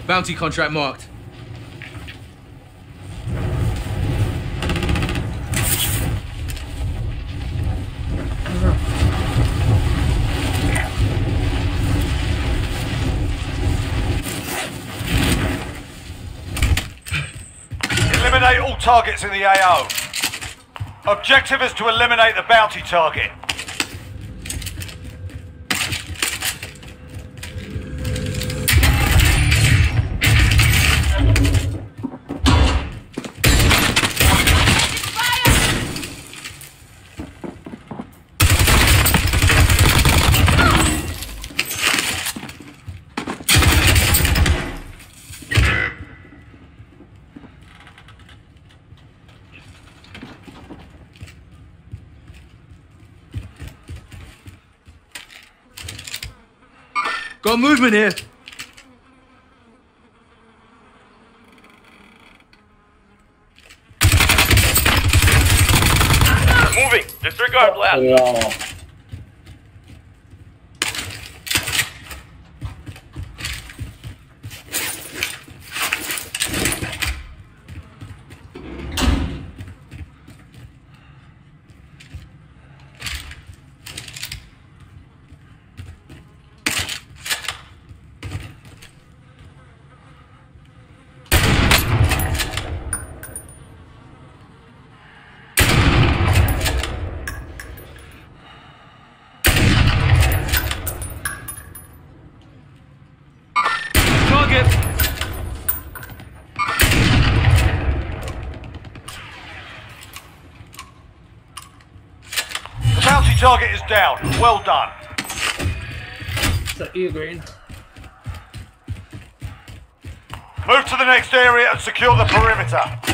Bounty contract marked. Eliminate all targets in the AO. Objective is to eliminate the bounty target. Got movement here. Moving. Disregard blast. No. Target. The bounty target is down. Well done. So you green. Move to the next area and secure the perimeter.